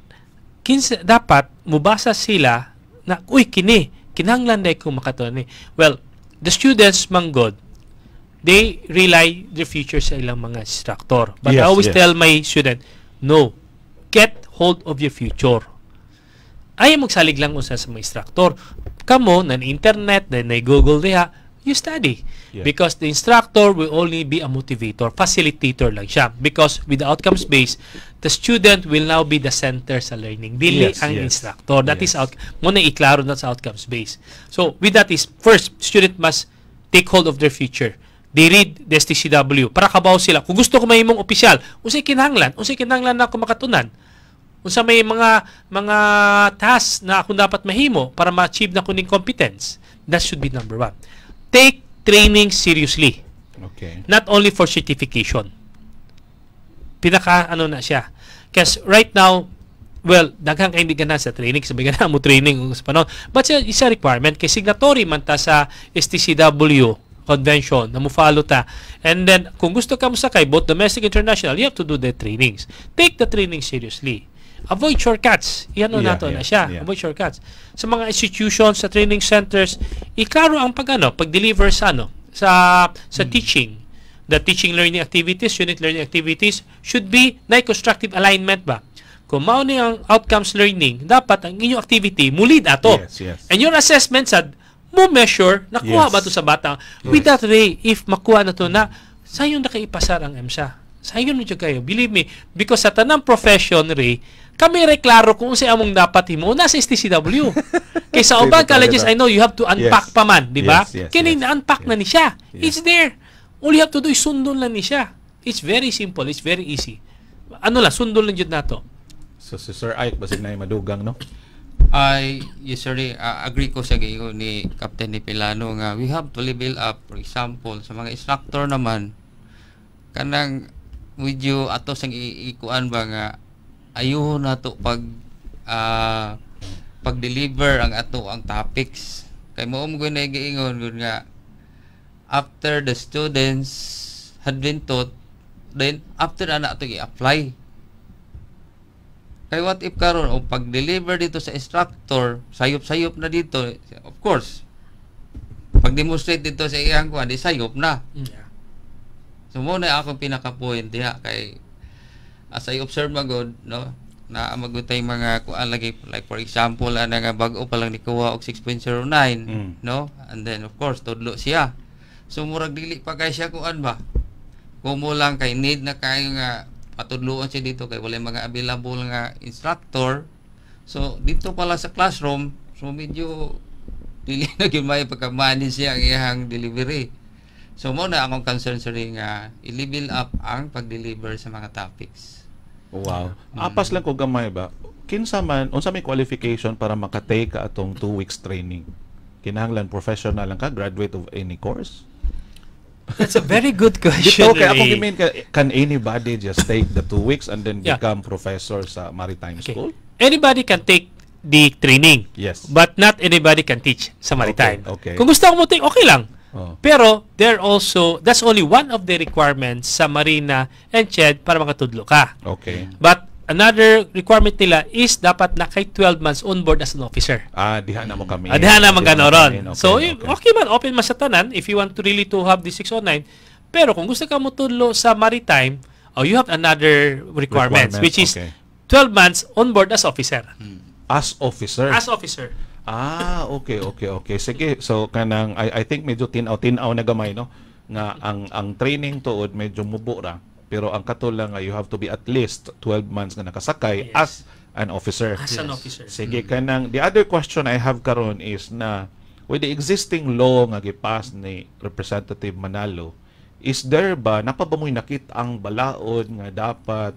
Speaker 2: Dapat mubasa sila na kinahanglan day ko makatuon ni. Well, the students manggod they rely their future sa ilang mga instructor. But I always tell my student, no, get hold of your future. Ayaw magsalig lang sa mga instructor. Kamo, na internet, na Google diha, you study. Because the instructor will only be a motivator, facilitator lang siya. Because with the outcomes based, the student will now be the center sa learning. Dili ang instructor. That is muna iklaro na sa outcomes based. So with that is, first, student must take hold of their future. They read the STCW para kabaw sila. Kung gusto ko mahimong opisyal, unsay kinahanglan na ako makatunan. Unsa may mga tasks na ako dapat mahimo para ma-achieve na kuning competence. That should be number 1. Take training seriously.
Speaker 1: Okay.
Speaker 2: Not only for certification. Pinaka na siya. Because right now, well, daghang kay hindi gana sa training, sabi gana mo training sa panahon. But it's a requirement kay signatory man ta sa STCW convention na mo follow ta. And then kung gusto ka mo sakay both domestic and international, you have to do the trainings. Take the training seriously. Avoid shortcuts. Yan nato na siya. Avoid shortcuts. Sa mga institutions, sa training centers, iklaro ang pag-deliver sa teaching. The teaching learning activities, unit learning activities should be na constructive alignment ba? Kung mao ni ang outcomes learning, dapat ang inyong activity mulid ato. And your assessment sa mo measure nakuha ba to sa bata. With that way, if makuha na to na sayong nakaipasar ang EMSA. Sayon mo dyan kayo. Believe me, because sa tanang profession, Ray, kami reklaro kung sa among dapat himo nasa STCW. Kay sa ubang colleges, I know you have to unpack pa man, di ba? Kini na-unpack na ni siya. It's there. All you have to do is sundon lang ni siya. It's very simple. It's very easy. Ano lang, sundon lang dyan na to.
Speaker 1: So si Sir Ike, basig na yung madugang, no?
Speaker 3: Yes sir, agree ko sa gayo ni Captain ni Pilano nga we have to level up. For example, sa mga instructor naman, kanang medyo ato sang ikuan ba nga ayuhon nato pag-deliver ang ato ang topics. Kay mo na giingon gud nga after the students had been taught, then after na ato i-apply. Kay what if karon o pag-deliver dito sa instructor, sayop-sayop na dito, of course. Pag-demonstrate dito sa iyang kuan, di sayop na.
Speaker 2: Yeah.
Speaker 3: So mo na akong pinaka-point diha kay as I observe magod, no, na magutay mga kuan lagi, like for example ana nga bag-o pa lang ni kuha og 6.09, no, and then of course tudlo siya. So murag dili pa kay siya kuan ba, kumo lang kay need na kayo nga patudloan siya dito kay wala mga available nga instructor. So dito pala sa classroom, so medyo dili na gyud may pagka-manage siya ang iyang delivery. So mo na akong concern sa nga i-level up ang pag-deliver sa mga topics.
Speaker 1: Wow. Apas lang ko gamay ba? Kinsa man unsa may qualification para makatake ka atong 2 weeks training? Kinahanglan professional lang ka, graduate of any course?
Speaker 2: That's a very good question.
Speaker 1: Okay, ako gimin can anybody just take the 2 weeks and then become professor sa maritime school?
Speaker 2: Anybody can take the training.
Speaker 1: Yes.
Speaker 2: But not anybody can teach sa maritime.
Speaker 1: Okay.
Speaker 2: Kung gusto mo take, okay lang. Pero there also, that's only one of the requirements sa Marina and CHED para makatudlo ka.
Speaker 1: Okay.
Speaker 2: But another requirement nila is dapat na kay 12 months on board as an officer.
Speaker 1: Diha na mo kami.
Speaker 2: Diha na maganoron.
Speaker 1: Okay,
Speaker 2: so, okay man, open man sa tanan if you want to really to have the 609. Pero kung gusto ka mo tudlo sa maritime, you have another requirements which is 12 months on board as officer.
Speaker 1: As officer?
Speaker 2: As officer.
Speaker 1: Okay. Sige, so kanang I think medyo tinaw na gamay, no, nga ang training tuod medyo mubo ra, pero ang katulang nga you have to be at least 12 months na nakasakay as an officer.
Speaker 2: As an officer.
Speaker 1: Sige, kanang the other question I have karon is na with the existing law nga gipass ni Representative Manalo, is there ba napabamoy nakit ang balaod nga dapat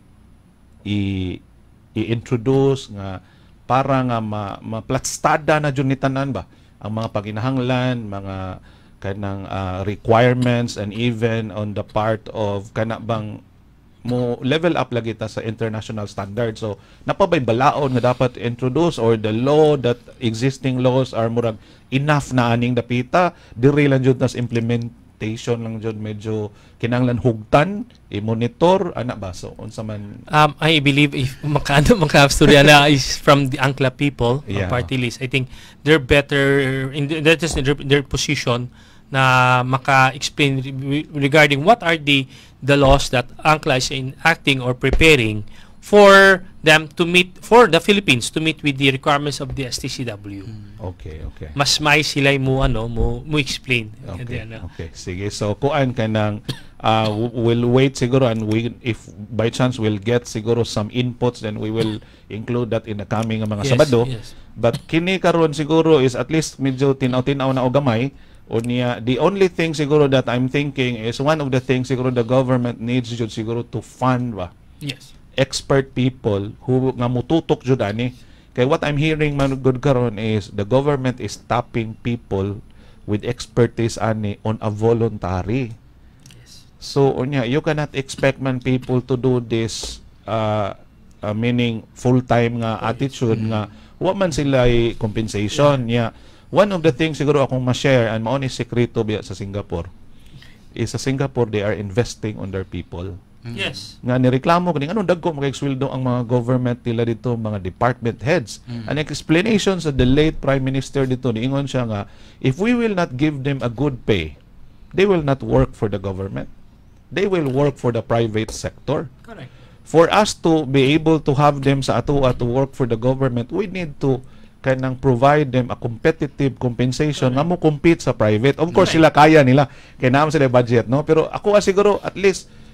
Speaker 1: i-introduce nga para nga maplatstada na dyan ni tanan ba ang mga paginahanglan, mga kanang requirements, and even on the part of kana bang mo level up lagi ta sa international standard. So napabay balaod nga dapat introduce, or the law that existing laws are murag enough na aning dapita, diri lang jud nas implementation lang jud medyo kinahanglan hugtan, i-monitor ana ba. So unsa man
Speaker 2: I believe if maka-Asturiana is from the Angkla people, party list, I think they're better in their position na maka-explain regarding what are the laws that Angkla is enacting or preparing for them to meet, for the Philippines to meet with the requirements of the STCW.
Speaker 1: Okay.
Speaker 2: Mas may sila mo explain.
Speaker 1: Okay. Sige. So kuan kanang we'll wait siguro, and if by chance we'll get siguro some inputs, then we will include that in the coming mga Sabado.
Speaker 2: Yes.
Speaker 1: But kini karon siguro is at least medyo tinaw-tinaw na o gamay. The only thing siguro that I'm thinking is one of the things siguro the government needs jud siguro to fund ba.
Speaker 2: Yes.
Speaker 1: Expert people who nga mututok jud ani. Kay what I'm hearing man good karon is the government is tapping people with expertise ani on a voluntary.
Speaker 2: Yes.
Speaker 1: So you cannot expect man people to do this meaning full-time nga attitude nga wa man sila compensation niya. One of the things siguro akong ma-share and mao ni sekreto biya sa Singapore is sa Singapore they are investing on their people.
Speaker 2: Yes.
Speaker 1: Nga nireklamo kani anong dagko magka-sweldo ang mga government nila dito, mga department heads. An explanation sa the late Prime Minister dito niingon siya nga if we will not give them a good pay, they will not work for the government. They will work for the private sector.
Speaker 2: Correct.
Speaker 1: For us to be able to have them sa ato to work for the government, we need to kanang provide them a competitive compensation nga mo compete sa private. Of course, sila kaya nila. Kaya naman sila budget, no? Pero ako siguro, at least,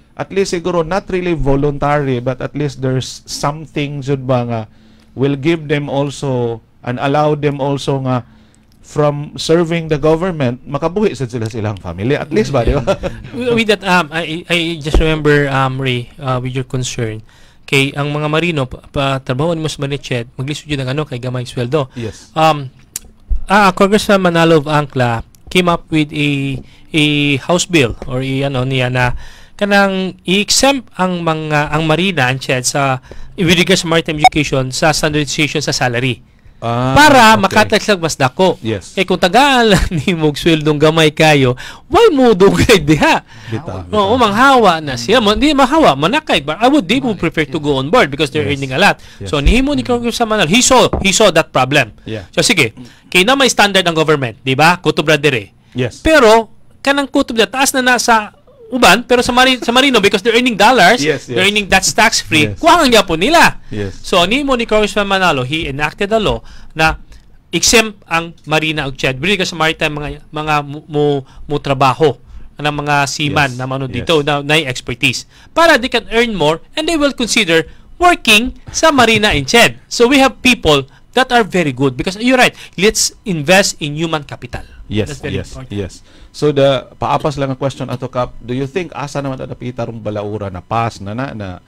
Speaker 1: at least siguro not really voluntary, but at least there's something jud ba nga will give them also and allow them also nga from serving the government, makabuhi sa silang family. At least ba, di ba?
Speaker 2: With that, I just remember, Ray, with your concern, kay ang mga marino, trabaho ni Mas Manichet, maglisod yun ng kay gamay sweldo.
Speaker 1: Yes.
Speaker 2: Congressman Manalo of Ancla came up with a House bill or niya na kanang i-exempt ang marina and CHED sa with regards sa maritime education sa standardization sa salary. Para makatagslag mas dako.
Speaker 1: Yes.
Speaker 2: Kung tagaan lang ni mong sweldong gamay kayo, why mo dugay diha? Oo, manghawa na siya. Hindi mahawa, manakay. But they would prefer to go on board because they're earning a lot.
Speaker 1: Yes.
Speaker 2: So nihimo ni Congressman Manal, he saw that problem.
Speaker 1: Yeah.
Speaker 2: So sige, kay na may standard ang government, di ba? Kutob ra dire.
Speaker 1: Yes.
Speaker 2: Pero kanang kutob na taas na nasa uban, pero sa marino because they're earning dollars, they're earning that's tax free. Kuha ang gyapon nila.
Speaker 1: Yes.
Speaker 2: So nimo ni Congressman Manalo, he enacted a law na exempt ang marina ug CHED really sa maritime mga mo trabaho ng mga seaman na mano dito na expertise para they can earn more and they will consider working sa marina and CHED. So we have people that are very good because you're right, let's invest in human capital.
Speaker 1: Yes, yes. So the paapas lang ang question ato Kap, do you think asa naman napita rong balaura na pass na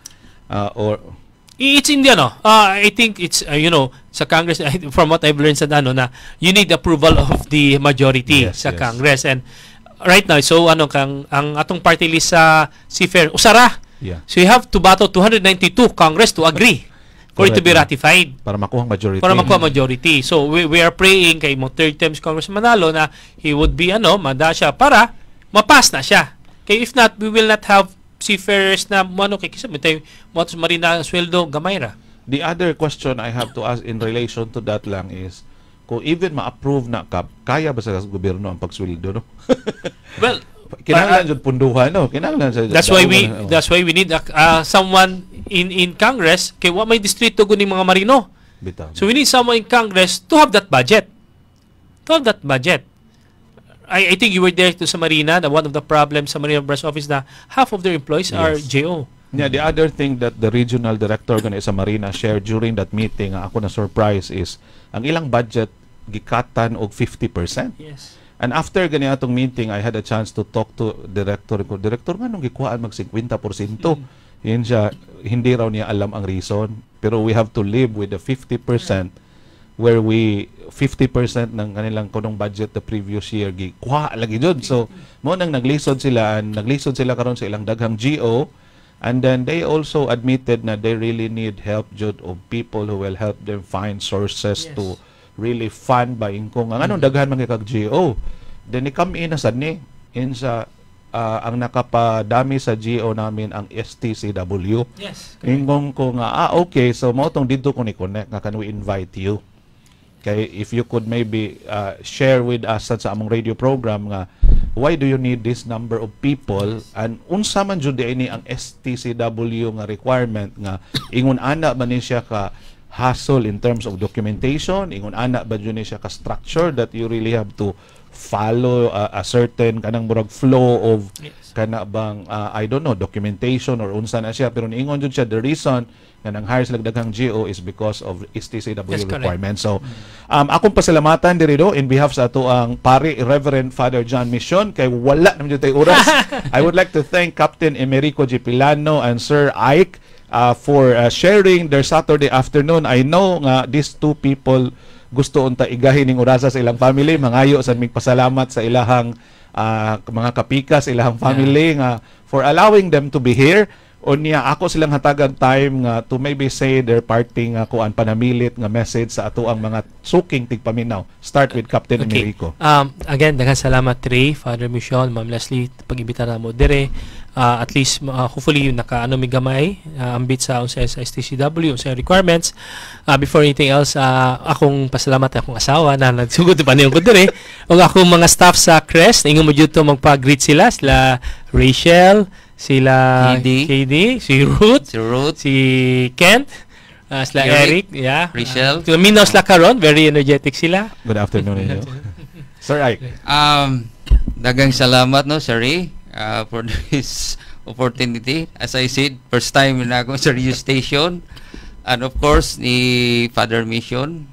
Speaker 1: or
Speaker 2: it's in I think it's sa Congress from what I've learned sa na you need approval of the majority sa Congress and right now so ang atong party list sa Seafarer usara.
Speaker 1: Yeah. So
Speaker 2: you have to battle 292 Congress to agree for it to be ratified.
Speaker 1: Para makuha
Speaker 2: majority. So we are praying kay mo third term Congressman Manalo na he would be mada siya para mapas na siya. Kay if not, we will not have seafarers na kay kisa mitay motos marina sweldo gamay ra.
Speaker 1: The other question I have to ask in relation to that lang is kung even ma-approve na kaya ba sa gobyerno ang pagsweldo no?
Speaker 2: Well,
Speaker 1: kinahanglan jud punduhan no. Kinahanglan
Speaker 2: that's why we need someone in Congress kay wa may distrito kuning mga marino.
Speaker 1: Bitaw.
Speaker 2: So we need someone in Congress to have that budget. I think you were there to sa Marina, one of the problems sa Marina Branch Office na half of their employees are JO.
Speaker 1: Yeah, the other thing that the regional director sa Marina shared during that meeting, ako na surprise is ang ilang budget gikatan og 50%.
Speaker 2: Yes.
Speaker 1: And after ganitong meeting, I had a chance to talk to director nganong gikuhaan mag 50%. Yun siya, hindi raw niya alam ang reason. Pero we have to live with the 50% where 50% ng kanilang kunong budget the previous year gikuha lagi jud. So mo nang naglisod sila karon sa ilang daghang GO and then they also admitted na they really need help jud of people who will help them find sources to really fund ba kung anong daghan man kag GO. Then i-come in na sad ni sa ang nakapadami sa GO namin ang STCW.
Speaker 2: Yes.
Speaker 1: Ingong ko nga okay, so mo tong dito ko ni connect nga can we invite you. Okay, if you could maybe share with us sa among radio program nga why do you need this number of people and unsa man jud ini ang STCW nga requirement nga ingon ana ba ni siya ka hassle in terms of documentation, ingon ana ba jud ni siya ka structure that you really have to follow a certain kanang murag flow of kana bang I don't know documentation or unsa na siya pero niingon jud siya the reason nga nang hire sila daghang GO is because of STCW requirements. So akong pasalamatan diri do in behalf sa ato ang pari Reverend Father John Mission kay wala naman jud tay oras. I would like to thank Captain Emerico G. Pilano and Sir Ike for sharing their Saturday afternoon. I know nga these two people gusto unta igahin ning orasa sa ilang family, mangayo sa migpasalamat sa ilahang mga kapika sa ilahang family nga for allowing them to be here. Unya ako silang hatagan time nga to maybe say their parting kuan panamilit nga message sa ato ang mga suking tigpaminaw. Start with Captain Emerico.
Speaker 2: Again, daghang salamat Ray, Father Mission, Ma'am Lesley pag-imbita na mo dire. At least hopefully yung nakaano mi gamay ambit sa STCW sa requirements. Before anything else, akong pasalamat akong asawa na nagsugod pa niyo ko dire. Ug akong mga staff sa Crest, ingon mo jud to magpa-greet sila Rachel, sila KD, si Ruth, si Kent, sila Eric,
Speaker 3: Rachel.
Speaker 2: Minaw sila karon, very energetic sila.
Speaker 1: Good afternoon inyo. Sir Ike.
Speaker 3: Dagang salamat no, Sir Ray, for this opportunity. As I said, first time na ako sa radio station. And of course, ni Father Mission.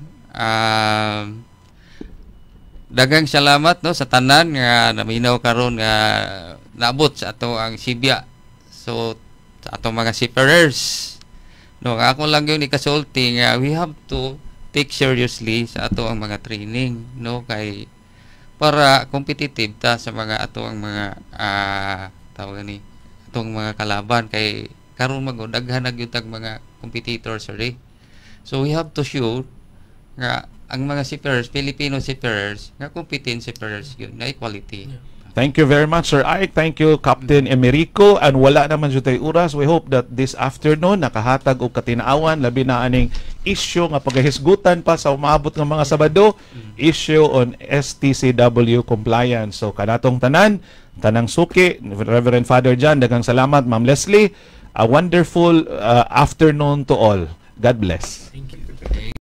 Speaker 3: Dagang salamat no sa tanan nga naminaw karon nga naabot sa ato ang Sibya. So sa ato mga seafarers. No, ako lang yung ikasulti nga we have to take seriously sa ato ang mga training, no, kay para competitive ta sa mga ato ang mga tawag ni atong mga kalaban kay karon magdaghan na gyud tag mga competitors sorry. So we have to show nga ang mga seafarers, Filipino seafarers, nga competent seafarers yun, na equality.
Speaker 1: Thank you very much, Sir Ike. Thank you, Captain Emerico. And wala naman dyan tayo oras. We hope that this afternoon, nakahatag o katinaawan, labi na aning issue nga pagkahisgutan pa sa umabot ng mga Sabado, issue on STCW compliance. So, kanatong tanang suki, Reverend Father John, dagang salamat, Ma'am Lesley. A wonderful afternoon to all. God bless.
Speaker 2: Thank you.